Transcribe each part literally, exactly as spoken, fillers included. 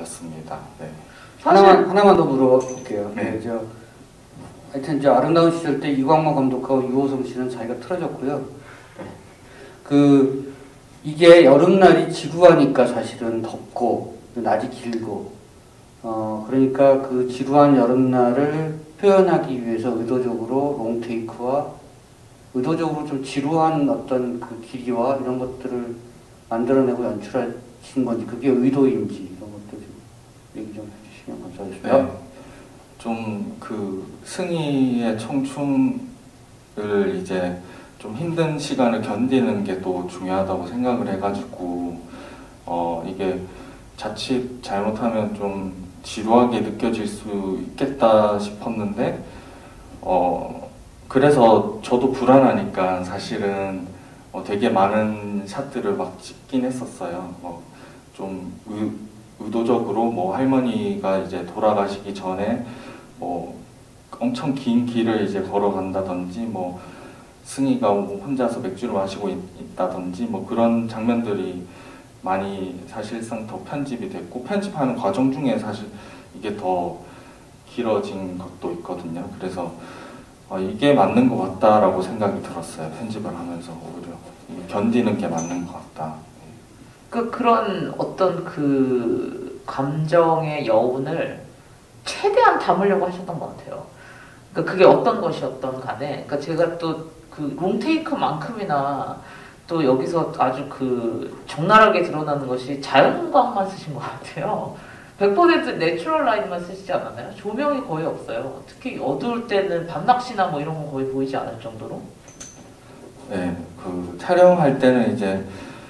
작품이었습니다. 네. 하나만 하나만 더 물어볼게요. 네. 네, 저 하여튼 저 아름다운 시절 때 이광모 감독하고 유호성 씨는 사이가 틀어졌고요. 네. 그 이게 여름날이 지루하니까 사실은 덥고 낮이 길고 어 그러니까 그 지루한 여름날을 표현하기 위해서 의도적으로 롱테이크와 의도적으로 좀 지루한 어떤 그 길이와 이런 것들을 만들어내고 연출하신 건지 그게 의도인지 이런 것도 좀 얘기 좀 해주시면 감사하겠습니다. 네. 좀 그 승희의 청춘을 이제 좀 힘든 시간을 견디는 게 또 중요하다고 생각을 해가지고 어 이게 자칫 잘못하면 좀 지루하게 느껴질 수 있겠다 싶었는데 어 그래서 저도 불안하니까 사실은 어 되게 많은 샷들을 막 찍긴 했었어요. 뭐 좀 의도적으로 뭐 할머니가 이제 돌아가시기 전에 뭐 엄청 긴 길을 이제 걸어간다든지 뭐 승희가 혼자서 맥주를 마시고 있, 있다든지 뭐 그런 장면들이 많이 사실상 더 편집이 됐고 편집하는 과정 중에 사실 이게 더 길어진 것도 있거든요. 그래서 어, 이게 맞는 것 같다라고 생각이 들었어요. 편집을 하면서 오히려 견디는 게 맞는 것 같다. 그 그런 어떤 그 감정의 여운을 최대한 담으려고 하셨던 것 같아요. 그러니까 그게 어떤 것이었던 간에, 그러니까 제가 또 그 롱테이크만큼이나 또 여기서 아주 그 적나라하게 드러나는 것이 자연광만 쓰신 것 같아요. 백 퍼센트 내추럴 라이트만 쓰시지 않았나요? 조명이 거의 없어요. 특히 어두울 때는 밤낚시나 뭐 이런 거 거의 보이지 않을 정도로. 네, 그 촬영할 때는 이제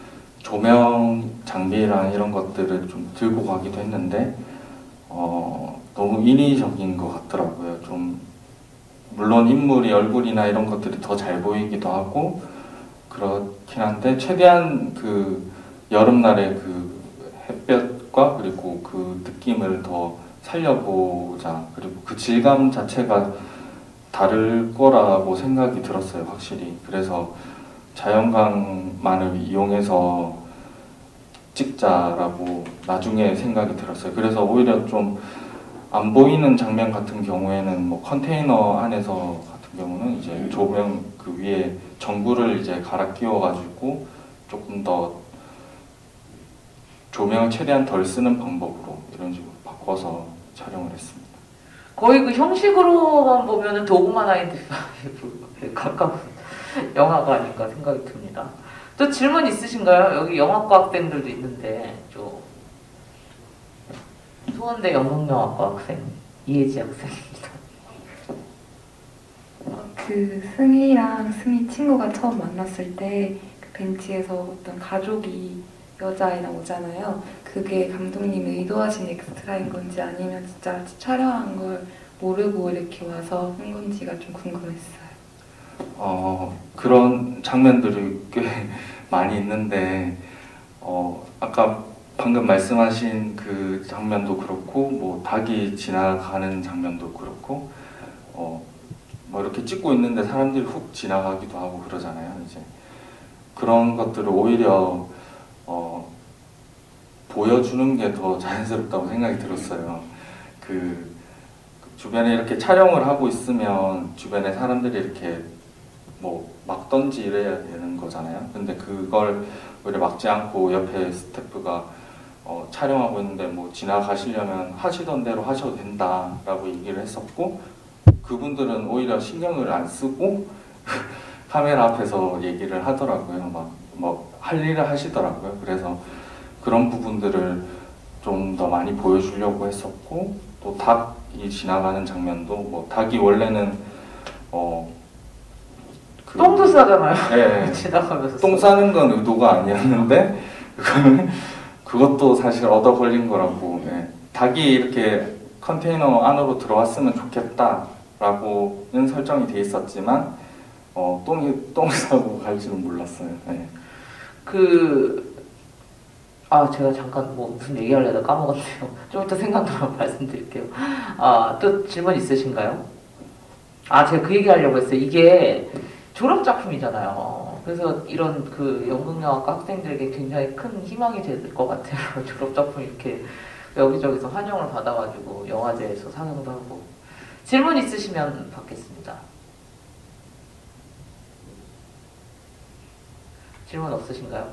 조명 장비랑 이런 것들을 좀 들고 가기도 했는데 어, 너무 인위적인 것 같더라고요. 좀 물론 인물이 얼굴이나 이런 것들이 더 잘 보이기도 하고 그렇긴 한데 최대한 그 여름날의 그 햇볕과 그리고 그 느낌을 더 살려보자. 그리고 그 질감 자체가 다를 거라고 생각이 들었어요, 확실히. 그래서 자연광만을 이용해서 찍자라고 나중에 생각이 들었어요. 그래서 오히려 좀 안 보이는 장면 같은 경우에는 뭐 컨테이너 안에서 같은 경우는 이제 조명 그 위에 전구를 이제 갈아 끼워가지고 조금 더 조명을 최대한 덜 쓰는 방법으로 이런 식으로 바꿔서 촬영을 했습니다. 거의 그 형식으로만 보면은 도그마 나인티파이브에 가까운 영화가 아닐까 생각이 듭니다. 또 질문 있으신가요? 여기 영화과 학생들도 있는데 좀 수원대 영문영화과 학생 이혜지 학생입니다. 어, 그 승희랑 승희 친구가 처음 만났을 때 그 벤치에서 어떤 가족이 여자아이 나오잖아요. 그게 감독님이 의도하신 엑스트라인 건지 아니면 진짜 촬영한 걸 모르고 이렇게 와서 한 건지가 좀 궁금했어요. 어, 그런 장면들이 꽤 많이 있는데 어, 아까 방금 말씀하신 그 장면도 그렇고 뭐 닭이 지나가는 장면도 그렇고 어, 뭐 이렇게 찍고 있는데 사람들이 훅 지나가기도 하고 그러잖아요. 이제 그런 것들을 오히려 어, 보여주는 게 더 자연스럽다고 생각이 들었어요. 그 주변에 이렇게 촬영을 하고 있으면 주변에 사람들이 이렇게 뭐 막던지 이래야 되는 거잖아요. 근데 그걸 오히려 막지 않고 옆에 스태프가 어, 촬영하고 있는데 뭐 지나가시려면 하시던 대로 하셔도 된다라고 얘기를 했었고 그분들은 오히려 신경을 안 쓰고 카메라 앞에서 얘기를 하더라고요. 막 뭐 할 일을 하시더라고요. 그래서 그런 부분들을 좀 더 많이 보여주려고 했었고 또 닭이 지나가는 장면도 뭐 닭이 원래는 어 그, 똥도 싸잖아요. 네, 지나가면서 똥 싸는 건 의도가 아니었는데 그거는 그것도 사실 얻어 걸린 거라고. 네. 닭이 이렇게 컨테이너 안으로 들어왔으면 좋겠다라고는 설정이 돼 있었지만 어, 똥이 똥 싸고 갈 줄은 몰랐어요. 네. 그, 아, 제가 잠깐 뭐 무슨 얘기하려다 까먹었네요. 좀 이따 생각나면 말씀드릴게요. 아, 또 질문 있으신가요? 아, 제가 그 얘기 하려고 했어요. 이게 졸업작품이잖아요. 그래서 이런 그 연극영화과 학생들에게 굉장히 큰 희망이 될 것 같아요. 졸업작품 이렇게 여기저기서 환영을 받아가지고 영화제에서 상영도 하고. 질문 있으시면 받겠습니다. 질문 없으신가요?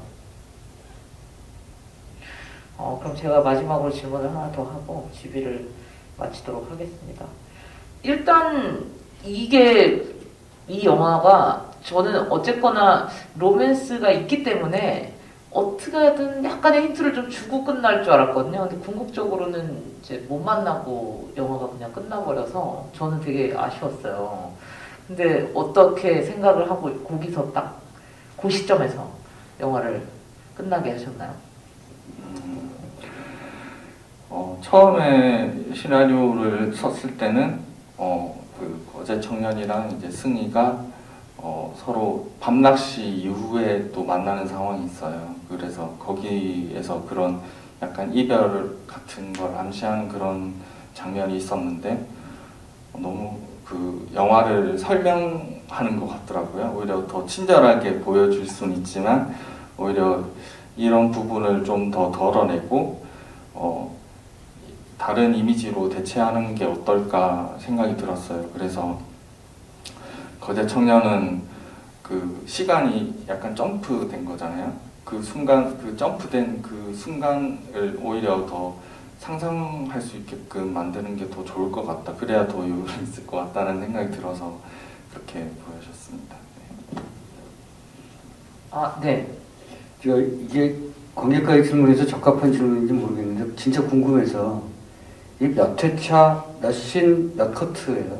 어, 그럼 제가 마지막으로 질문을 하나 더 하고 지비를 마치도록 하겠습니다. 일단 이게 이 영화가 저는 어쨌거나 로맨스가 있기 때문에 어떻게든 약간의 힌트를 좀 주고 끝날 줄 알았거든요. 근데 궁극적으로는 이제 못 만나고 영화가 그냥 끝나버려서 저는 되게 아쉬웠어요. 근데 어떻게 생각을 하고 거기서 딱 그 시점에서 영화를 끝나게 하셨나요? 음, 어, 처음에 시나리오를 썼을 때는 어, 그 거제 청년이랑 이제 승희가 어, 서로 밤낚시 이후에 또 만나는 상황이 있어요. 그래서 거기에서 그런 약간 이별 같은 걸 암시하는 그런 장면이 있었는데 너무 그 영화를 설명하는 것 같더라고요. 오히려 더 친절하게 보여줄 수는 있지만 오히려 이런 부분을 좀 더 덜어내고 어, 다른 이미지로 대체하는 게 어떨까 생각이 들었어요. 그래서 거제 청년은 그 시간이 약간 점프된 거잖아요. 그 순간, 그 점프된 그 순간을 오히려 더 상상할 수 있게끔 만드는 게 더 좋을 것 같다. 그래야 더 요율이 있을 것 같다는 생각이 들어서 그렇게 보여줬습니다. 네. 아, 네. 저 이게 관객과의 질문에서 적합한 질문인지 모르겠는데 진짜 궁금해서 이 몇 회차, 몇 신, 몇 커트예요?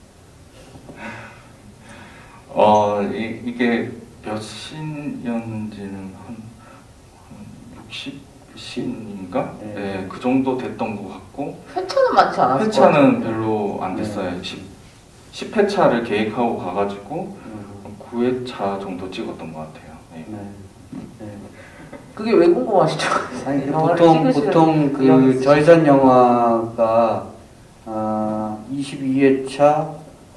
어, 이, 이게 몇 신이었는지는 한, 한 육십 신인가? 네. 네, 그 정도 됐던 것 같고 회차는 많지 않았을 것 회차는 같아요. 별로 안 됐어요. 네. 십 회차를 계획하고 가가지고 음, 구 회차 정도 찍었던 것 같아요. 네. 네. 네. 그게 왜 궁금하시죠? 아니, 영화를 보통 찍으시는 보통 그 의향이 저예산 영화가 아, 이십이 회차,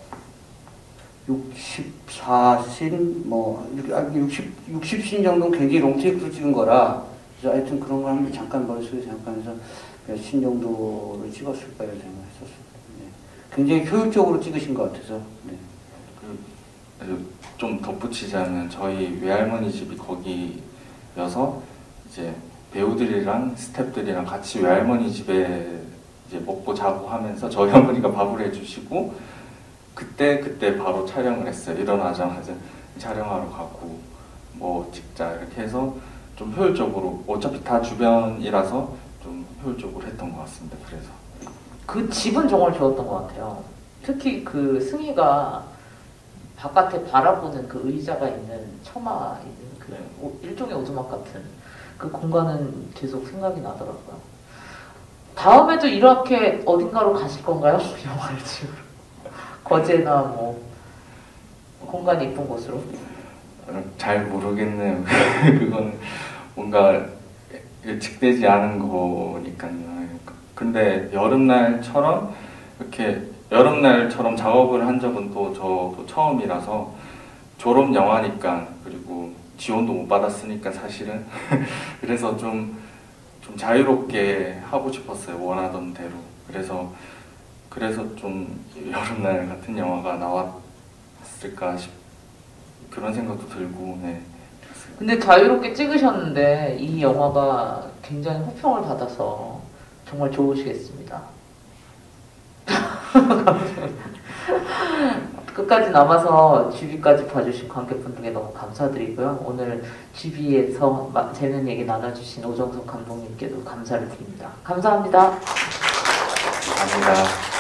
육십사 신, 뭐 육십, 육십 신 정도는 굉장히 롱테이크로 찍은 거라 그래서 하여튼 그런 걸 한번 잠깐 머릿속에 생각하면서 몇 신 정도를 찍었을까 이런 생각했었어요. 네. 굉장히 효율적으로 찍으신 것 같아서. 네. 그, 좀 덧붙이자면 저희 외할머니 집이 거기여서 이제 배우들이랑 스태프들이랑 같이 외할머니 집에 이제 먹고 자고 하면서 저희 어머니가 밥을 해주시고 그때 그때 바로 촬영을 했어요. 일어나자마자 촬영하러 가고 뭐 찍자 이렇게 해서 좀 효율적으로 어차피 다 주변이라서 좀 효율적으로 했던 것 같습니다. 그래서 그 집은 정말 좋았던 것 같아요. 특히 그 승희가 바깥에 바라보는 그 의자가 있는 처마 있는 그 네. 오- 일종의 오두막 같은 그 공간은 계속 생각이 나더라고요. 다음에도 이렇게 어딘가로 가실 건가요? 영화를 찍으러 거제나 뭐 공간이 이쁜 곳으로. 잘 모르겠네요. 그건 뭔가 예측되지 않은 거니까요. 근데 여름날처럼 이렇게 여름날처럼 작업을 한 적은 또 저도 처음이라서 졸업 영화니까 그리고 지원도 못 받았으니까 사실은 그래서 좀, 좀 자유롭게 하고 싶었어요. 원하던 대로. 그래서 그래서 좀 여름날 같은 영화가 나왔을까 싶 그런 생각도 들고 네. 근데 자유롭게 찍으셨는데 이 영화가 굉장히 호평을 받아서 정말 좋으시겠습니다. 끝까지 남아서 지비까지 봐주신 관객분들께 너무 감사드리고요. 오늘 지비에서 재밌는 얘기 나눠주신 오정석 감독님께도 감사를 드립니다. 감사합니다. 감사합니다.